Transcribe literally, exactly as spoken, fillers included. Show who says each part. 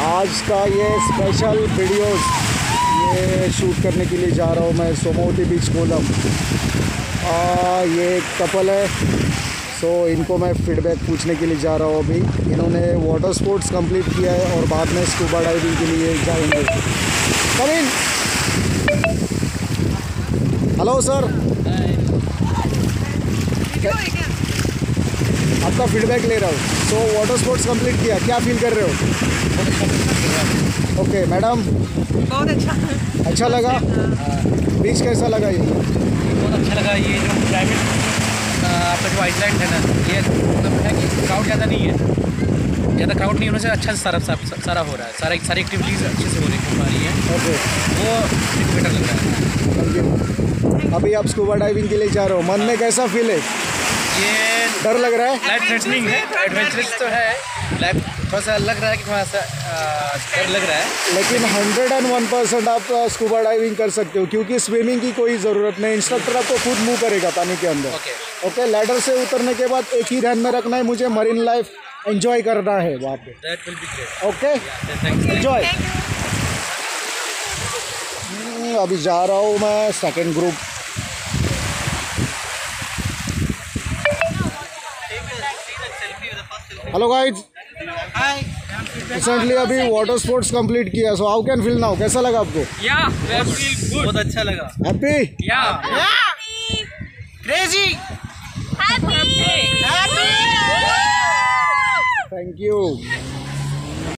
Speaker 1: आज का ये स्पेशल वीडियोस ये शूट करने के लिए जा रहा हूँ मैं सोमवती बीच कोलम। ये कपल है, सो इनको मैं फीडबैक पूछने के लिए जा रहा हूँ। अभी इन्होंने वाटर स्पोर्ट्स कंप्लीट किया है और बाद में स्कूबा डाइविंग के लिए जाएंगे। Come in. हेलो सर, आपका फीडबैक ले रहा हूँ। सो वाटर स्पोर्ट्स कंप्लीट किया, क्या फील कर रहे हो? ओके मैडम,
Speaker 2: बहुत अच्छा
Speaker 1: अच्छा लगा। बीच कैसा लगा? ये
Speaker 3: बहुत अच्छा लगा। ये जो प्राइवेट आपका जो आइलैंड है ना, ये मतलब है कि क्राउड ज़्यादा नहीं है, ज़्यादा क्राउड नहीं होने से अच्छा सारा सारा हो रहा है, सारा सारी एक्टिविटीज़ अच्छे से हो रही हो पा रही है।
Speaker 1: ओके,
Speaker 3: वो बेटर लग रहा है।
Speaker 1: Thank you. अभी आप स्कूबा डाइविंग के लिए जा रहे हो, मन में कैसा फील है?
Speaker 3: ये
Speaker 1: डर लग रहा है?
Speaker 3: लाइफ थ्रेटनिंग है, एडवेंचरस तो है, लाइफ थोड़ा सा लग रहा है कि थोड़ा सा डर लग रहा है,
Speaker 1: लेकिन हंड्रेड एंड वन परसेंट आप स्कूबा डाइविंग कर सकते हो क्योंकि स्विमिंग की कोई ज़रूरत नहीं। इंस्ट्रक्टर आपको खुद मूव करेगा पानी के अंदर।
Speaker 3: ओके
Speaker 1: ओके, लैडर से उतरने के बाद एक ही ध्यान में रखना है, मुझे मरीन लाइफ एंजॉय करना है वहाँ पे।
Speaker 3: That will be great.
Speaker 1: Okay,
Speaker 3: thanks.
Speaker 1: Enjoy. अभी जा रहा हूँ मैं second group. Hello guys,
Speaker 2: hi.
Speaker 1: Recently अभी वाटर स्पोर्ट्स कंप्लीट किया, so how can feel now? कैसा लगा आपको?
Speaker 3: या बहुत अच्छा लगा।
Speaker 1: हैप्पी?
Speaker 3: या
Speaker 2: क्रेजी।
Speaker 1: Thank you.